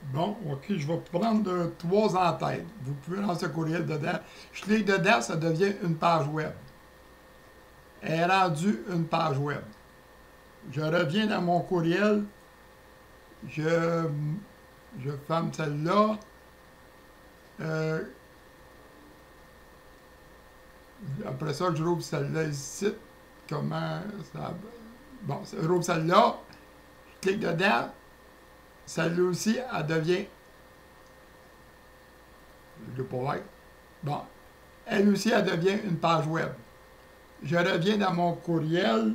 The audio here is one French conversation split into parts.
Bon, OK, je vais prendre 3 en tête. Vous pouvez lancer un courriel dedans. Je clique dedans, ça devient une page web. Elle est rendue une page web. Je reviens dans mon courriel. Je, je ferme celle-là. Après ça, je rouvre celle-là ici. Comment ça... Bon, je rouvre celle-là. Je clique dedans. Celle-là aussi, elle devient... Je ne vais pas être. Bon. Elle aussi, elle devient une page web. Je reviens dans mon courriel.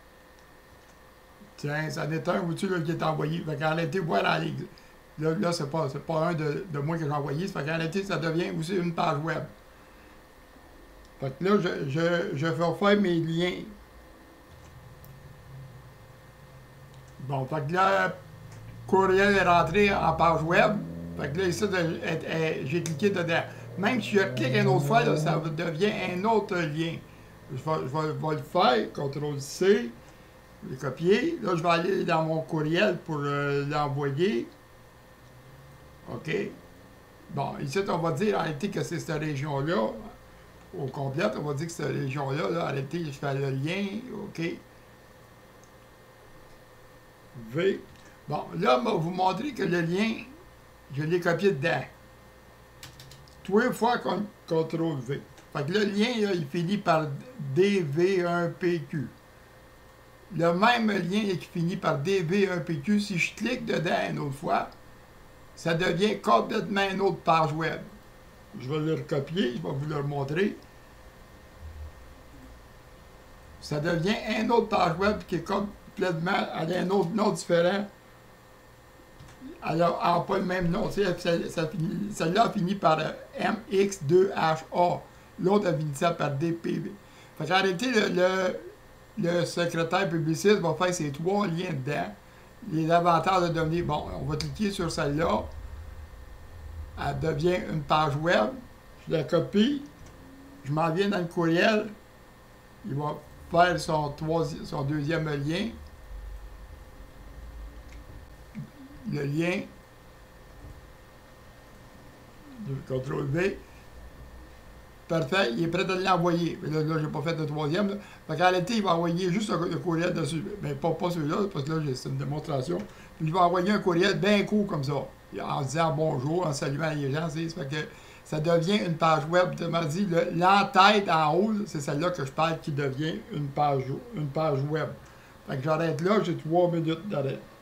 Tiens, ça en est un ou-tu qui est envoyé. Fait qu'en réalité, voilà. Là c'est pas un de moi que j'ai envoyé. Fait qu'en réalité, ça devient aussi une page web. Fait que là, je vais faire mes liens. Bon, fait que là, courriel est rentré en page web. Fait que là, ici, j'ai cliqué dedans. Même si je clique une autre fois, là, ça devient un autre lien. Je vais le faire, CTRL-C, le copier. Là, je vais aller dans mon courriel pour l'envoyer. OK. Bon, ici, on va dire en réalité que c'est cette région-là. Au complet, on va dire que cette région-là, là, en réalité, je fais le lien. OK. V. Bon, là, je vais vous montrer que le lien, je l'ai copié dedans. 3 fois CTRL-V. Fait que le lien, là, il finit par DV1PQ. Le même lien qui finit par DV1PQ, si je clique dedans une autre fois, ça devient complètement une autre page web. Je vais le recopier, je vais vous le montrer. Ça devient une autre page web qui est complètement, elle a un autre nom différent. Elle n'a pas le même nom. Celle-là finit par MX2HA. L'autre a fini ça par DPV. Fait qu'en réalité, le secrétaire publiciste va faire ces 3 liens dedans. Les avantages de devenir... Bon, on va cliquer sur celle-là. Elle devient une page web. Je la copie. Je m'en viens dans le courriel. Il va faire son deuxième lien. Le lien. CTRL-V. Parfait, il est prêt à l'envoyer. Là, je n'ai pas fait de troisième. Là. Fait qu'en réalité, il va envoyer juste le courriel dessus. Mais pas celui-là, parce que là, c'est une démonstration. Puis il va envoyer un courriel bien court comme ça. En disant bonjour, en saluant les gens. Ça fait que ça devient une page web. Autrement dit, l'entête en haut, c'est celle-là que je parle qui devient une page web. Fait que j'arrête là, j'ai 3 minutes d'arrêt.